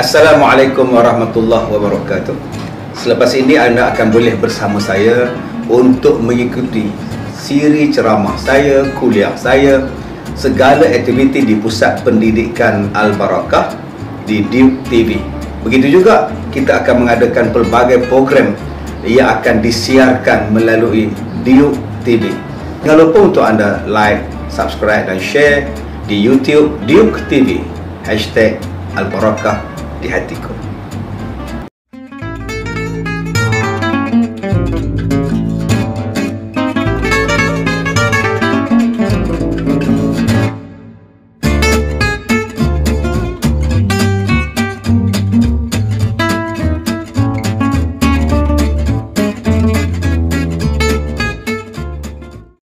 Assalamualaikum warahmatullahi wabarakatuh. Selepas ini anda akan boleh bersama saya untuk mengikuti siri ceramah saya, kuliah saya, segala aktiviti di Pusat Pendidikan Al-Barakah di Duke TV. Begitu juga kita akan mengadakan pelbagai program yang akan disiarkan melalui Duke TV. Jangan lupa untuk anda like, subscribe dan share di YouTube Duke TV. #Al-Barakah di hatiku.